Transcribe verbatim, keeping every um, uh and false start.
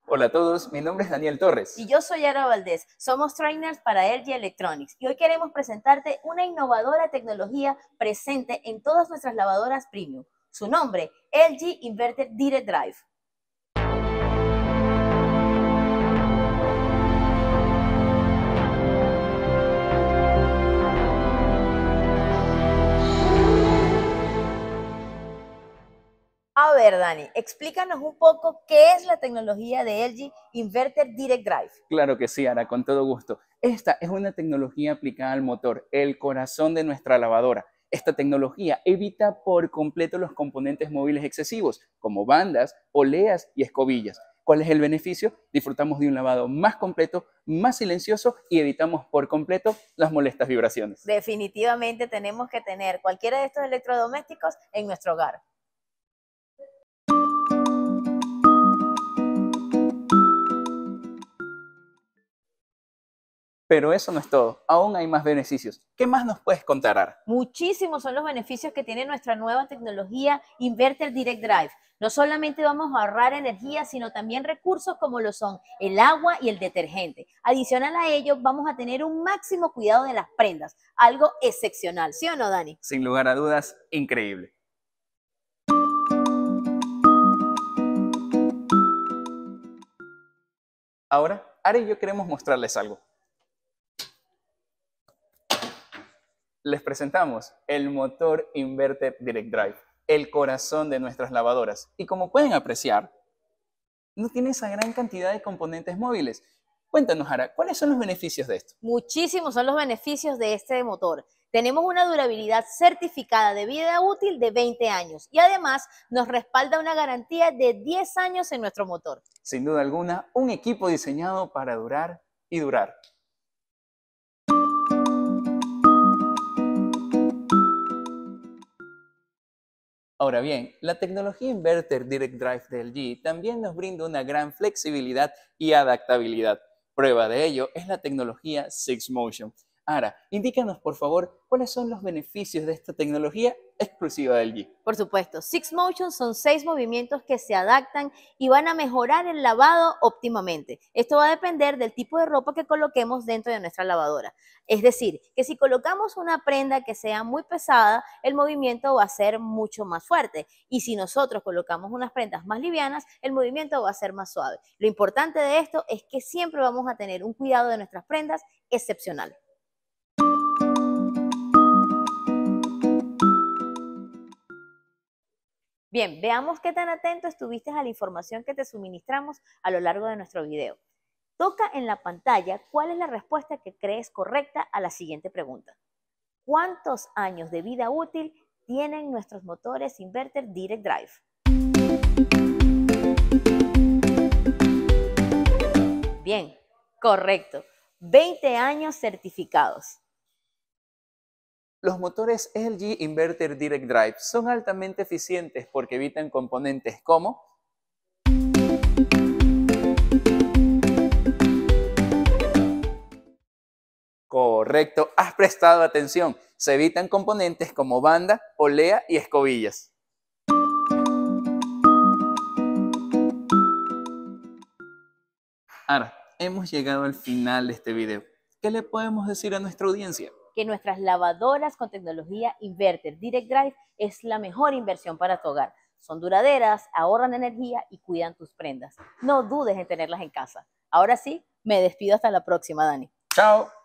Hola a todos, mi nombre es Daniel Torres. Y yo soy Ara Valdés, somos trainers para L G Electronics y hoy queremos presentarte una innovadora tecnología presente en todas nuestras lavadoras premium. Su nombre, L G Inverter Direct Drive. A ver, Dani, explícanos un poco qué es la tecnología de L G Inverter Direct Drive. Claro que sí, Ara, con todo gusto. Esta es una tecnología aplicada al motor, el corazón de nuestra lavadora. Esta tecnología evita por completo los componentes móviles excesivos, como bandas, poleas y escobillas. ¿Cuál es el beneficio? Disfrutamos de un lavado más completo, más silencioso y evitamos por completo las molestas vibraciones. Definitivamente tenemos que tener cualquiera de estos electrodomésticos en nuestro hogar. Pero eso no es todo, aún hay más beneficios. ¿Qué más nos puedes contar, Ara? Muchísimos son los beneficios que tiene nuestra nueva tecnología Inverter Direct Drive. No solamente vamos a ahorrar energía, sino también recursos como lo son el agua y el detergente. Adicional a ello, vamos a tener un máximo cuidado de las prendas, algo excepcional, ¿sí o no, Dani? Sin lugar a dudas, increíble. Ahora, Ara y yo queremos mostrarles algo. Les presentamos el motor Inverter Direct Drive, el corazón de nuestras lavadoras. Y como pueden apreciar, no tiene esa gran cantidad de componentes móviles. Cuéntanos, Ara, ¿cuáles son los beneficios de esto? Muchísimos son los beneficios de este motor. Tenemos una durabilidad certificada de vida útil de veinte años y además nos respalda una garantía de diez años en nuestro motor. Sin duda alguna, un equipo diseñado para durar y durar. Ahora bien, la tecnología Inverter Direct Drive de L G también nos brinda una gran flexibilidad y adaptabilidad. Prueba de ello es la tecnología Six Motion. Ara, indícanos por favor cuáles son los beneficios de esta tecnología exclusiva de L G. Por supuesto, Six Motion son seis movimientos que se adaptan y van a mejorar el lavado óptimamente. Esto va a depender del tipo de ropa que coloquemos dentro de nuestra lavadora. Es decir, que si colocamos una prenda que sea muy pesada, el movimiento va a ser mucho más fuerte. Y si nosotros colocamos unas prendas más livianas, el movimiento va a ser más suave. Lo importante de esto es que siempre vamos a tener un cuidado de nuestras prendas excepcional. Bien, veamos qué tan atento estuviste a la información que te suministramos a lo largo de nuestro video. Toca en la pantalla cuál es la respuesta que crees correcta a la siguiente pregunta. ¿Cuántos años de vida útil tienen nuestros motores Inverter Direct Drive? Bien, correcto. veinte años certificados. Los motores L G Inverter Direct Drive son altamente eficientes porque evitan componentes como Correcto, has prestado atención. Se evitan componentes como banda, polea y escobillas. Ahora, hemos llegado al final de este video. ¿Qué le podemos decir a nuestra audiencia? Que nuestras lavadoras con tecnología Inverter Direct Drive es la mejor inversión para tu hogar. Son duraderas, ahorran energía y cuidan tus prendas. No dudes en tenerlas en casa. Ahora sí, me despido hasta la próxima, Dani. Chao.